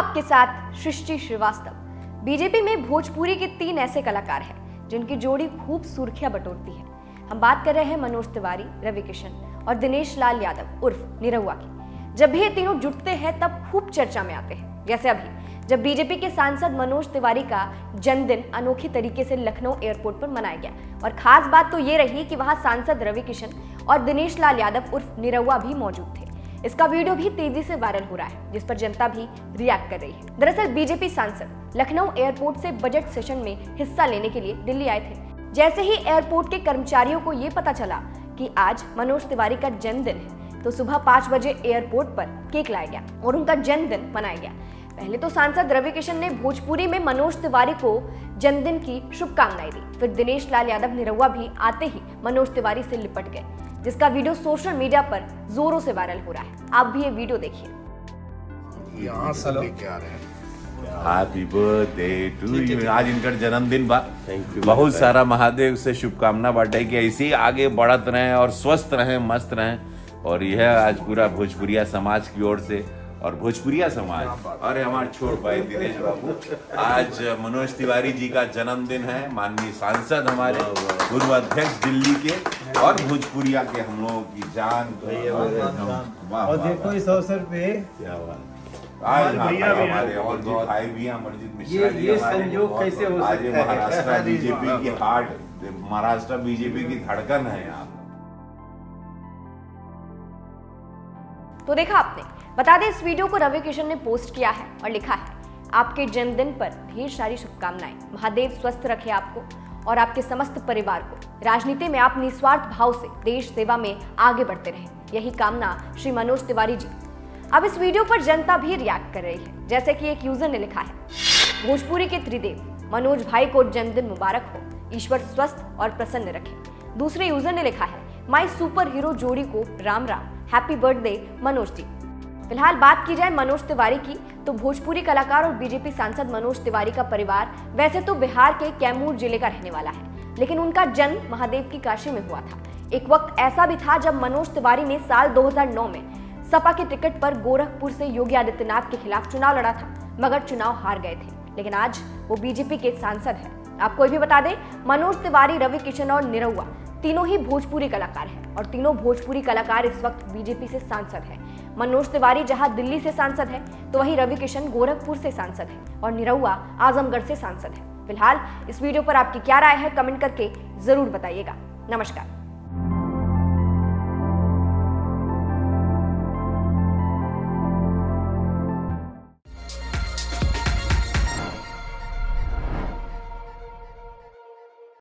आपके साथ सृष्टि श्रीवास्तव। बीजेपी में भोजपुरी के 3 ऐसे कलाकार हैं जिनकी जोड़ी खूब सुर्खियां बटोरती है। हम बात कर रहे हैं मनोज तिवारी, रवि किशन और दिनेश लाल यादव उर्फ निरहुआ की। जब भी ये तीनों जुटते हैं तब खूब चर्चा में आते हैं। जैसे अभी जब बीजेपी के सांसद मनोज तिवारी का जन्मदिन अनोखे तरीके से लखनऊ एयरपोर्ट पर मनाया गया और खास बात तो ये रही कि वहां सांसद रवि किशन और दिनेश लाल यादव उर्फ निरहुआ भी मौजूद थे। इसका वीडियो भी तेजी से वायरल हो रहा है, जिस पर जनता भी रिएक्ट कर रही है। दरअसल बीजेपी सांसद लखनऊ एयरपोर्ट से बजट सेशन में हिस्सा लेने के लिए दिल्ली आए थे। जैसे ही एयरपोर्ट के कर्मचारियों को ये पता चला कि आज मनोज तिवारी का जन्मदिन है, तो सुबह 5 बजे एयरपोर्ट पर केक लाया गया और उनका जन्मदिन मनाया गया। पहले तो सांसद रवि किशन ने भोजपुरी में मनोज तिवारी को जन्मदिन की शुभकामनाएं दी। फिर दिनेश लाल यादव निरहुआ भी आते ही मनोज तिवारी से लिपट गए, जिसका वीडियो सोशल मीडिया पर जोरों से वायरल हो रहा है। आप भी ये वीडियो देखिए। यहाँ से लेके आ रहे हैं। Happy birthday to you. आज इनका जन्मदिन बा। बहुत सारा महादेव से शुभकामना बाटे कि ऐसे ही आगे बढ़त रहें और स्वस्थ रहें, मस्त रहें। और यह आज पूरा भोजपुरिया समाज की ओर से और भोजपुरिया समाज और हमारे छोट भाई दिनेश बाबू, आज मनोज तिवारी जी का जन्मदिन है। माननीय सांसद हमारे पूर्व अध्यक्ष दिल्ली के और भोजपुरिया के हम लोगों की जान। और देखो इस अवसर पे आज हमारे और जो भाई भी हैं, अमरजीत मिश्रा जी, ये संयोग कैसे हो आज सकता है? महाराष्ट्र बीजेपी की हार्ट, महाराष्ट्र बीजेपी की धड़कन है यहाँ। तो देखा आपने। बता दें, इस वीडियो को रवि किशन ने पोस्ट किया है और लिखा है, आपके जन्मदिन पर ढेर सारी शुभकामनाएं। महादेव स्वस्थ रखे आपको और आपके समस्त परिवार को। राजनीति में आप निस्वार्थ भाव से देश सेवा में आगे बढ़ते रहें, यही कामना श्री मनोज तिवारी जी। अब इस वीडियो पर जनता भी रिएक्ट कर रही है। जैसे कि एक यूजर ने लिखा है, भोजपुरी के त्रिदेव मनोज भाई को जन्मदिन मुबारक हो, ईश्वर स्वस्थ और प्रसन्न रखे। दूसरे यूजर ने लिखा है, माई सुपर हीरो जोड़ी को राम राम, हैप्पी बर्थडे मनोज जी। फिलहाल बात की जाए मनोज तिवारी की, तो भोजपुरी कलाकार और बीजेपी सांसद मनोज तिवारी का परिवार वैसे तो बिहार के कैमूर जिले का रहने वाला है, लेकिन उनका जन्म महादेव की काशी में हुआ था। एक वक्त ऐसा भी था जब मनोज तिवारी ने साल 2009 में सपा के टिकट पर गोरखपुर से योगी आदित्यनाथ के खिलाफ चुनाव लड़ा था, मगर चुनाव हार गए थे। लेकिन आज वो बीजेपी के सांसद हैं। आपको भी बता दें, मनोज तिवारी, रवि किशन और निरहुआ तीनों ही भोजपुरी कलाकार हैं और तीनों भोजपुरी कलाकार इस वक्त बीजेपी से सांसद हैं। मनोज तिवारी जहां दिल्ली से सांसद है, तो वहीं रवि किशन गोरखपुर से सांसद है और निरहुआ आजमगढ़ से सांसद है। फिलहाल इस वीडियो पर आपकी क्या राय है, कमेंट करके जरूर बताइएगा। नमस्कार।